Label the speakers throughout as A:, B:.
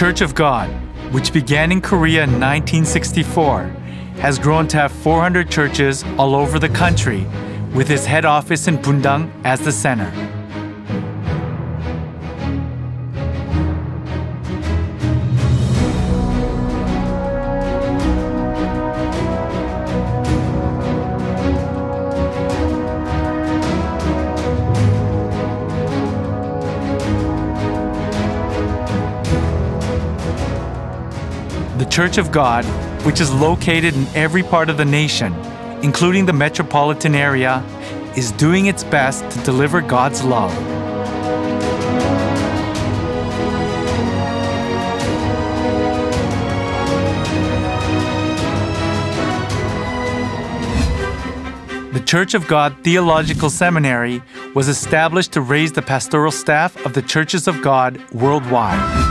A: Church of God, which began in Korea in 1964, has grown to have 400 churches all over the country, with its head office in Bundang as the center. The Church of God, which is located in every part of the nation, including the metropolitan area, is doing its best to deliver God's love. The Church of God Theological Seminary was established to raise the pastoral staff of the Churches of God worldwide.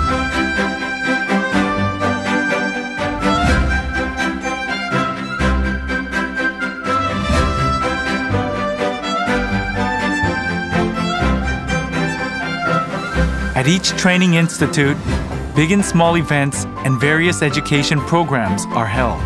A: At each training institute, big and small events and various education programs are held.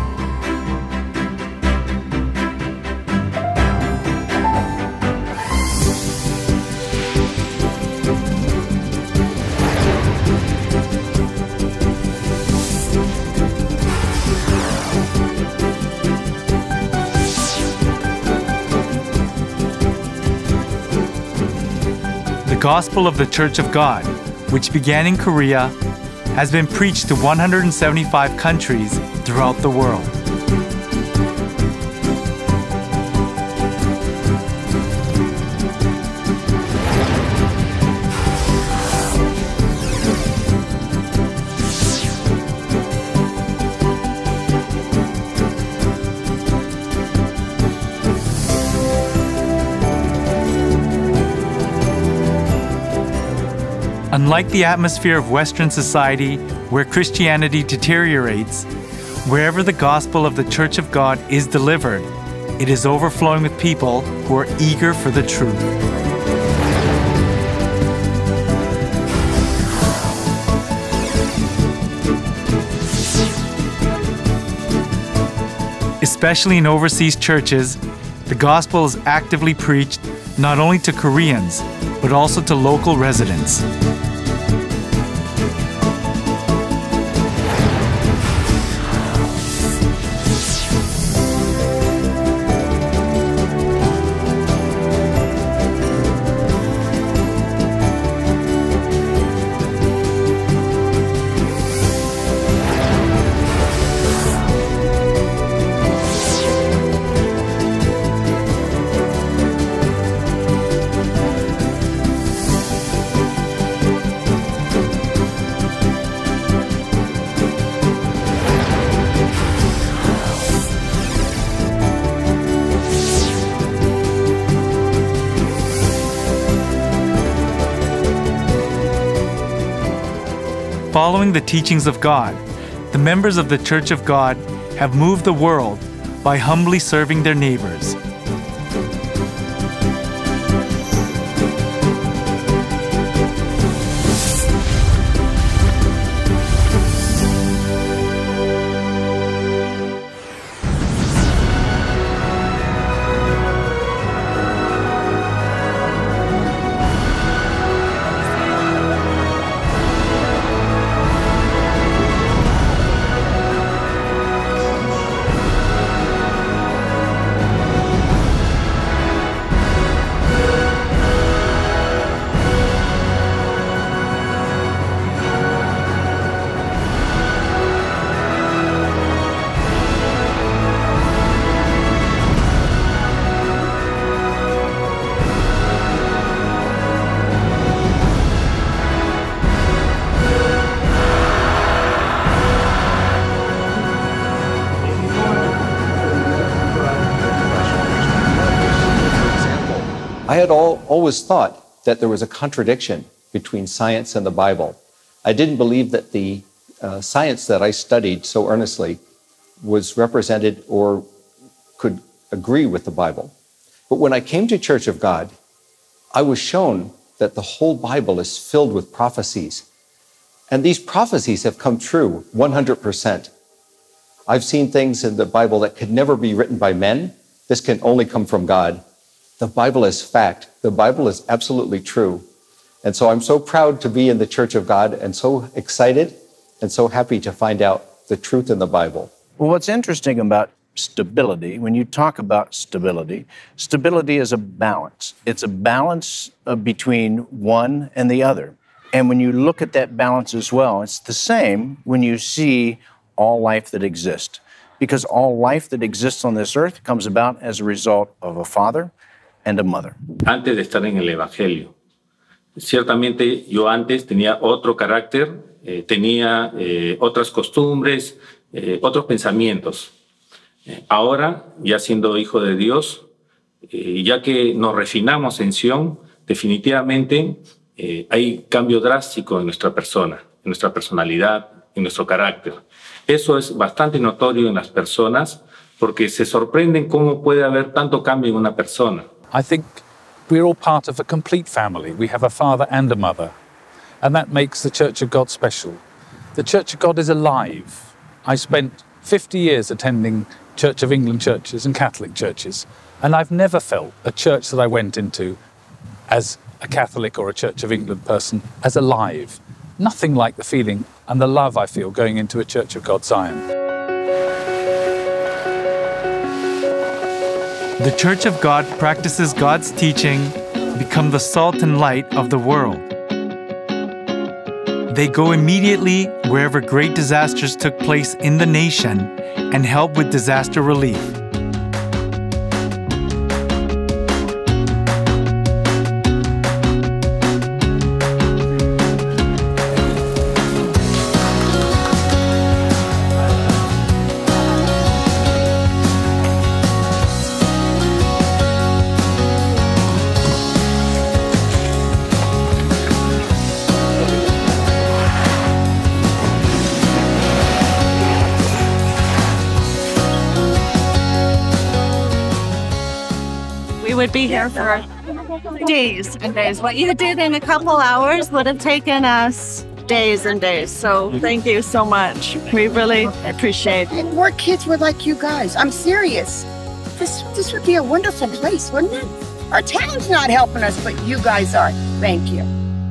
A: The Gospel of the Church of God, which began in Korea, has been preached to 175 countries throughout the world. Unlike the atmosphere of Western society, where Christianity deteriorates, wherever the gospel of the Church of God is delivered, it is overflowing with people who are eager for the truth. Especially in overseas churches, the gospel is actively preached not only to Koreans, but also to local residents. Following the teachings of God, the members of the Church of God have moved the world by humbly serving their neighbors.
B: I had always thought that there was a contradiction between science and the Bible. I didn't believe that the science that I studied so earnestly was represented or could agree with the Bible. But when I came to Church of God, I was shown that the whole Bible is filled with prophecies And these prophecies have come true 100%. I've seen things in the Bible that could never be written by men. This can only come from God. The Bible is fact. The Bible is absolutely true. And so I'm so proud to be in the Church of God and so excited and so happy to find out the truth in the Bible.
C: Well, what's interesting about stability, when you talk about stability, stability is a balance. It's a balance between one and the other. And when you look at that balance as well, it's the same when you see all life that exists. Because all life that exists on this earth comes about as a result of a father and a mother.
D: Antes de estar en el Evangelio, ciertamente yo antes tenía otro carácter, tenía otras costumbres, otros pensamientos. Ahora, ya siendo hijo de Dios, ya que nos refinamos en Sion, definitivamente hay cambio drástico en nuestra persona, en nuestra personalidad, en nuestro carácter. Eso es bastante notorio en las personas porque se sorprenden cómo puede haber tanto cambio en una persona.
E: I think we're all part of a complete family. We have a father and a mother, and that makes the Church of God special. The Church of God is alive. I spent 50 years attending Church of England churches and Catholic churches, and I've never felt a church that I went into as a Catholic or a Church of England person as alive. Nothing like the feeling and the love I feel going into a Church of God Zion.
A: The Church of God practices God's teaching, become the salt and light of the world. They go immediately wherever great disasters took place in the nation and help with disaster relief.
F: Would be here for days and days. What you did in a couple hours would have taken us days and days. So thank you so much. We really appreciate it.
G: And more kids were like you guys. I'm serious. This would be a wonderful place, wouldn't it? Our town's not helping us, but you guys are. Thank you.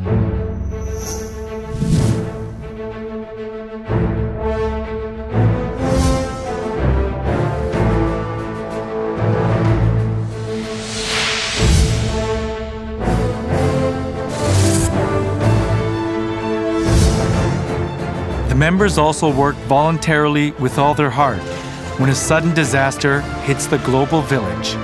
A: The members also work voluntarily with all their heart when a sudden disaster hits the global village.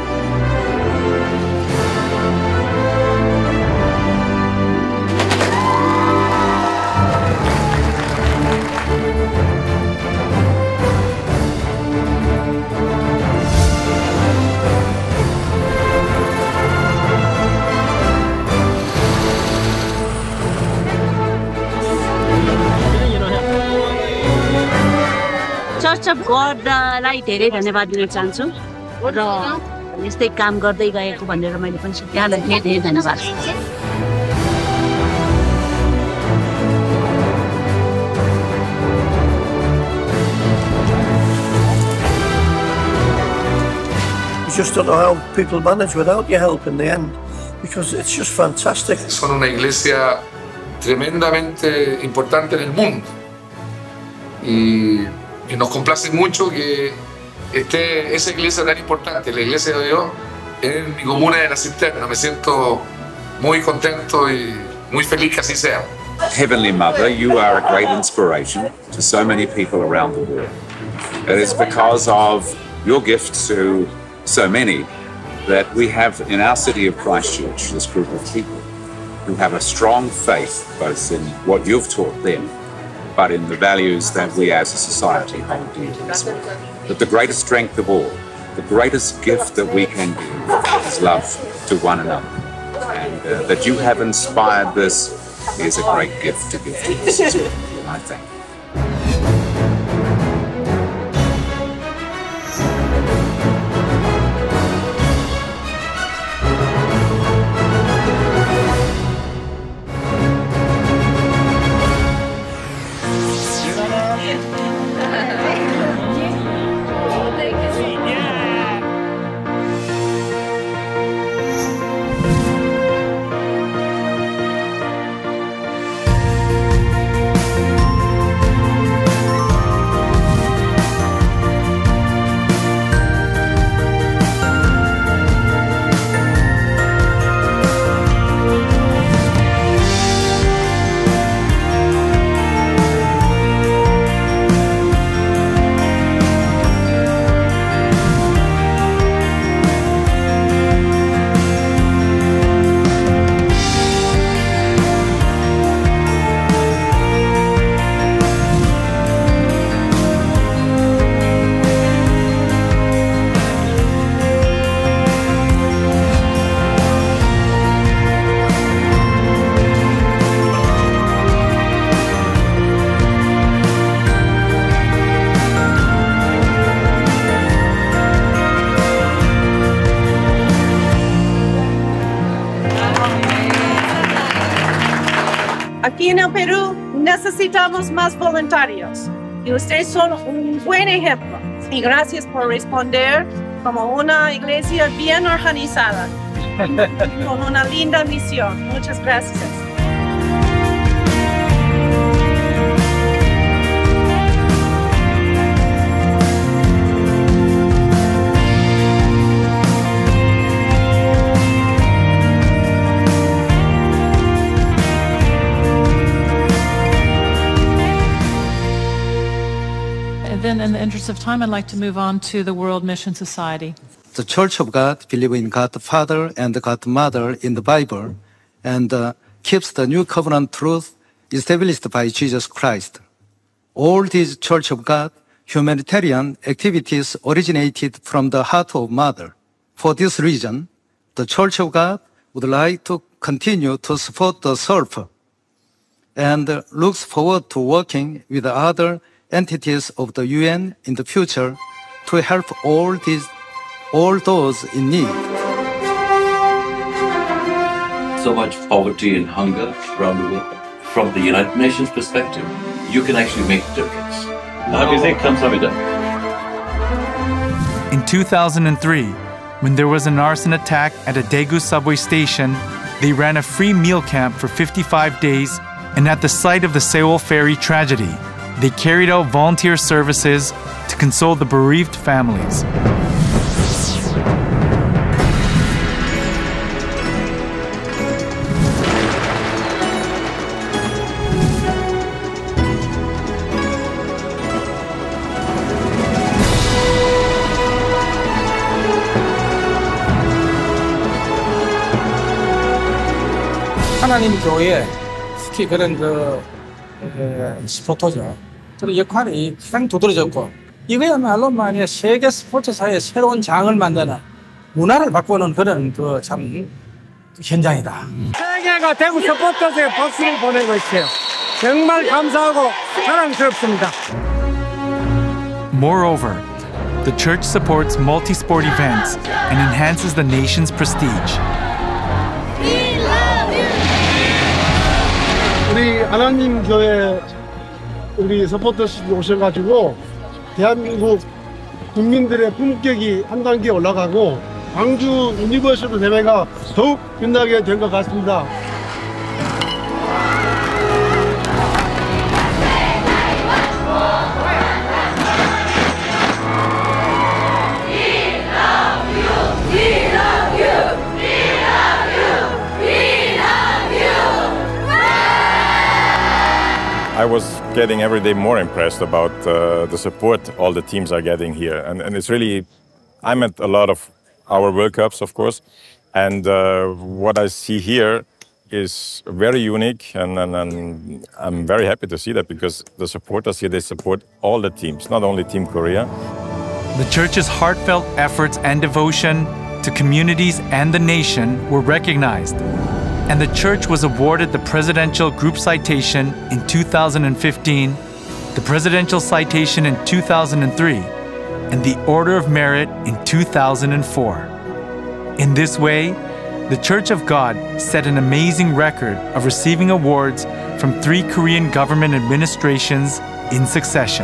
H: Church of गडलाई धेरै धन्यवाद दिन चाहन्छु र यस्तै काम गर्दै गएको भनेर मैले पनि यहाँलाई धेरै धेरै धन्यवाद।
I: You just don't know how people manage without your help in the end, because it's just fantastic.
J: Son una iglesia tremendamente importante en el mundo y nos complace mucho que esté esa iglesia tan importante, la iglesia de Dios, en mi comuna de La Cisterna. Me siento muy contento y muy feliz que así sea.
K: Heavenly Mother, you are a great inspiration to so many people around the world. It is because of your gift to so many that we have in our city of Christchurch this group of people who have a strong faith both in what you've taught them but in the values that we as a society hold dear to us. But the greatest strength of all, the greatest gift that we can give is love to one another. And that you have inspired this is a great gift to give to us as well, and I thank you.
F: Aquí en el Perú necesitamos más voluntarios y ustedes son un buen ejemplo. Y gracias por responder como una iglesia bien organizada, con una linda misión. Muchas gracias.
L: Then, in the interest of time, I'd like to move on to the World Mission Society.
M: The Church of God believes in God the Father and God the Mother in the Bible and keeps the new covenant truth established by Jesus Christ. All these Church of God humanitarian activities originated from the heart of Mother. For this reason, the Church of God would like to continue to support the surf and looks forward to working with other entities of the UN in the future to help all those in need.
N: So much poverty and hunger around the world. From the United Nations perspective, you can actually make a difference. How do you think comes have it done?
A: In 2003, when there was an arson attack at a Daegu subway station, they ran a free meal camp for 55 days, and at the site of the Seoul ferry tragedy, they carried out volunteer services to console the bereaved families.
O: 하나님 교회, 특히 그런 스포터죠. 그 역할이 가장 두드러졌고, 이거야말로 만약 세계 스포츠사의 새로운 장을 만드는 문화를 바꾸는 그런 참 현장이다. 세계가 대구 스포터즈에 박수를 보내고 있어요. 정말 감사하고 사랑스럽습니다.
A: Moreover, the church supports multi-sport events and enhances the nation's prestige.
P: 우리 하나님 교회 우리 서포터십이 오셔가지고 대한민국 국민들의 품격이 한 단계 올라가고 광주 유니버시티 대회가 더욱 빛나게 된 것 같습니다.
Q: I was getting every day more impressed about the support all the teams are getting here. And it's really, I'm at a lot of our World Cups, of course, and what I see here is very unique, and I'm very happy to see that because the supporters here, they support all the teams, not only Team Korea.
A: The church's heartfelt efforts and devotion to communities and the nation were recognized, and the church was awarded the Presidential Group Citation in 2015, the Presidential Citation in 2003, and the Order of Merit in 2004. In this way, the Church of God set an amazing record of receiving awards from 3 Korean government administrations in succession.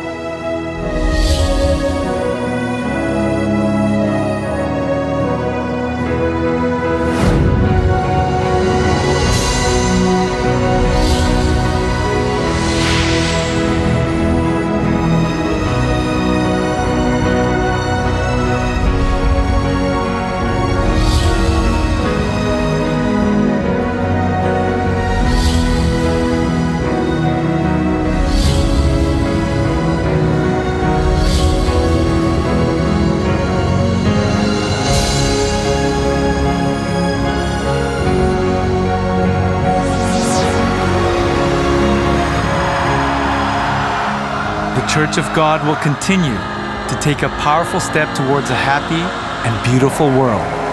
A: The Church of God will continue to take a powerful step towards a happy and beautiful world.